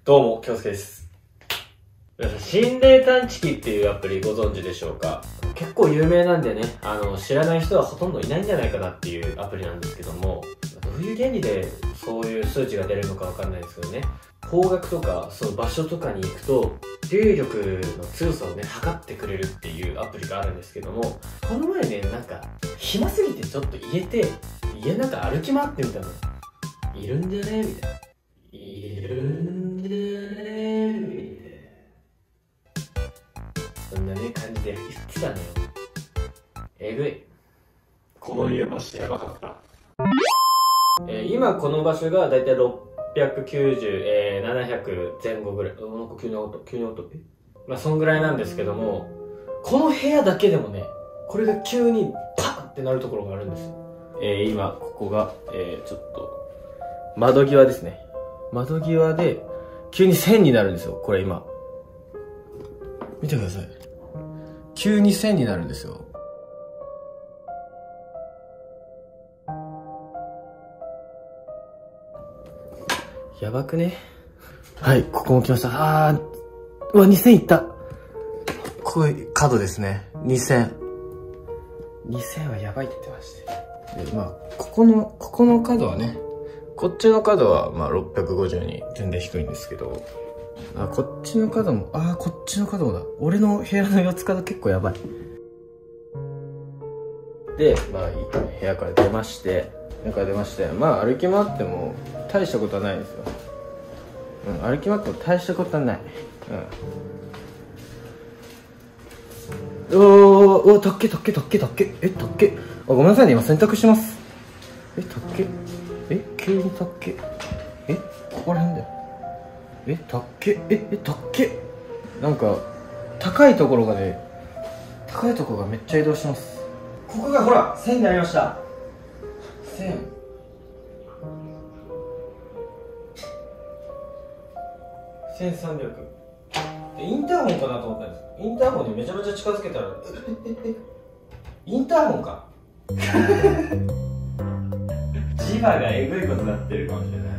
どうも、京介です。皆さん、心霊探知機っていうアプリご存知でしょうか？結構有名なんでね、知らない人はほとんどいないんじゃないかなっていうアプリなんですけども、どういう原理でそういう数値が出るのかわかんないですけどね、方角とか、その場所とかに行くと、霊力の強さをね、測ってくれるっていうアプリがあるんですけども、この前ね、なんか、暇すぎてちょっと家なんか歩き回ってみたの。いるんじゃねみたいな。いるんじゃねみたいな。そんなね、感じで言ってたのよ。えぐい。 この家マジでやばかった。 今この場所がだいたい690、700前後ぐらい。なんか急に音。まあ、そんぐらいなんですけども、この部屋だけでもね、これが急にパンってなるところがあるんですよ。今、ここが、ちょっと、窓際ですね。窓際で、急に線になるんですよ、これ今。見てください。急に線になるんですよ。やばくね？はい、ここも来ました。うわ、2000いった。こういう角ですね。2000はやばいって言ってまして。で、まあ、ここの角はね、こっちの角は、まあ、650に全然低いんですけど、こっちの角も、こっちの角もだ。俺の部屋の四つ角結構やばい。で、まあ、部屋から出まして、まあ、歩き回っても、大したことはないですよ。歩き回っても大したことはない。たっけ。ごめんなさいね、今洗濯します。たっけ。急にたっけ。ここら辺だよ。たっけ。たっけ。なんか、高いところがめっちゃ移動します。ここがほら、線になりました。線。1300。インターホンかなと思ったんです。インターホンにめちゃめちゃ近づけたら、インターホンか。磁場がえぐいことになってるかもしれない。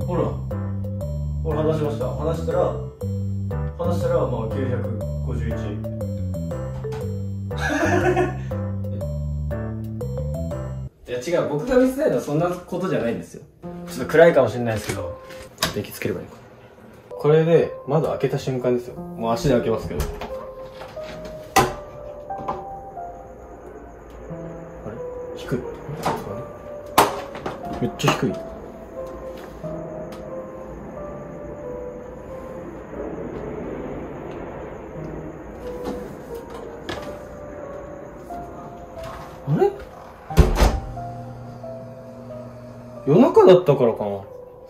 ほら話しました。話したらまあ951。いや違う、僕が見せたいのはそんなことじゃないんですよ。ちょっと暗いかもしれないですけど、電気つければいいのか。これで窓開けた瞬間ですよ。もう足で開けますけど、あれ低い。めっちゃ低い。あれ夜中だったからかな。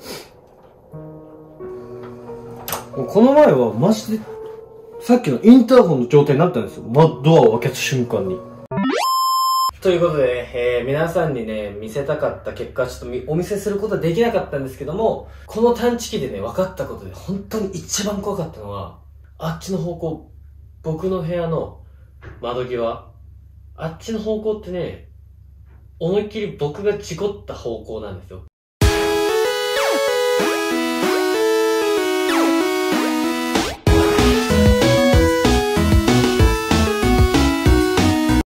この前はマジでさっきのインターホンの状態になったんですよ。ドアを開けた瞬間に。ということで、皆さんにね、見せたかった結果、ちょっとお見せすることはできなかったんですけども、この探知機でね、分かったことで、本当に一番怖かったのは、あっちの方向、僕の部屋の窓際、あっちの方向ってね、思いっきり僕が事故った方向なんですよ。